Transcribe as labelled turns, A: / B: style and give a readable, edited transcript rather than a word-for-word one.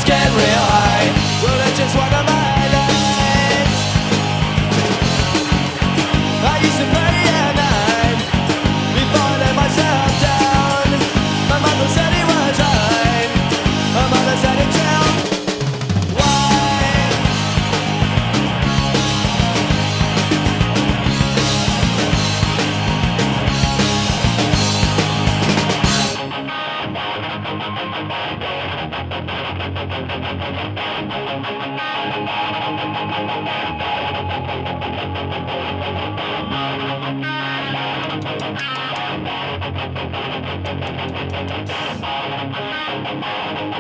A: get real high. Well, it's just one of my nights. I used to play at night before I let myself down. My mother said it was right. My mother said it's wrong. Why?